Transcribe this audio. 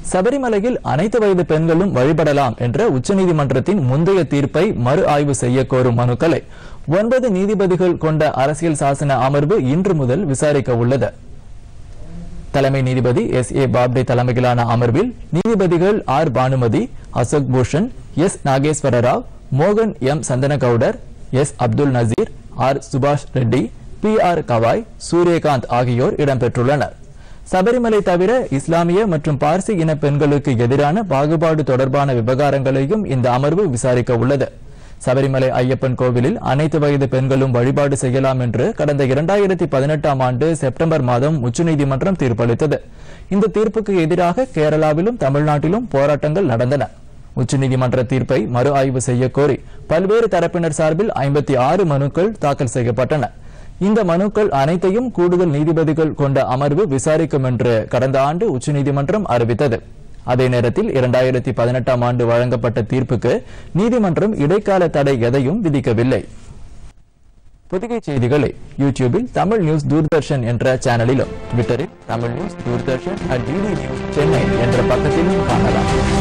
சபரிமலையில் அனைத்து வயது பெண்களும் வழிபடலாம் என்ற உச்சநீதிமன்றத்தின் முந்தைய தீர்ப்பை மறு ஆய்வு செய்ய கோரும் மனுக்களை 9 நீதிபதிகள் கொண்ட அரசியல் சாசன அமர்வு இன்று முதல் விசாரிக்க உள்ளது. தலைமை நீதிபதி SA பாப்டே தலைமையிலான அமர்வில் நீதிபதிகள் R பானுமதி, அசோக் பூஷன், S நாகேஸ்வர ராவ், மோகன் M சந்தனகவுடர், S Abdul Nazeer, R சுபாஷ் ரெட்டி, PR கவாய், சூரியகாந்த் ஆகியோர் இடம்பெற்றுள்ளனர். சபரிமலை தவிர இஸ்லாமிய மற்றும் பார்சி இன பெண்களுக்கு எதிரான பாகுபாடு தொடர்பான விவகாரங்களையும் இந்த அமர்வு விசாரிக்க உள்ளது. சபரிமலை ஐயப்பன் கோவிலில் அனைத்து வயது பெண்களும் வழிபாடு செய்யலாம் என்று கடந்த 2018ஆம் ஆண்டு செப்டம்பர் மாதம் உச்சநீதிமன்றம் தீர்ப்பளித்தது. இந்த தீர்ப்புக்கு எதிராக கேரளாவிலும் தமிழ்நாட்டிலும் போராட்டங்கள் நடந்தன. உச்சநீதிமன்ற தீர்ப்பை மறு ஆய்வு செய்ய கோரி பல்வேறு தரப்பினர் சார்பில் 56 மனுக்கள் தாக்கல் செய்யப்பட்டன. இந்த மனுக்கள் அனைத்தையும் கூடுதல் நீதிபதிகள் கொண்ட அமர்வு விசாரிக்கும் என்று கடந்த ஆண்டு உச்சநீதிமன்றம் அறிவித்தது. அதே நேரத்தில் 2018ஆம் ஆண்டு வழங்கப்பட்ட தீர்ப்புக்கு நீதிமன்றம் இடைக்கால தடை எதையும் விதிக்கவில்லை. பொதிகை செய்திகளை யூடியூபில் தமிழ் நியூஸ் தூர்தர்ஷன் என்ற சேனலிலும், ட்விட்டரில் Tamil news Doordarshan @DD News Chennai என்ற பக்கத்திலும் காணலாம்.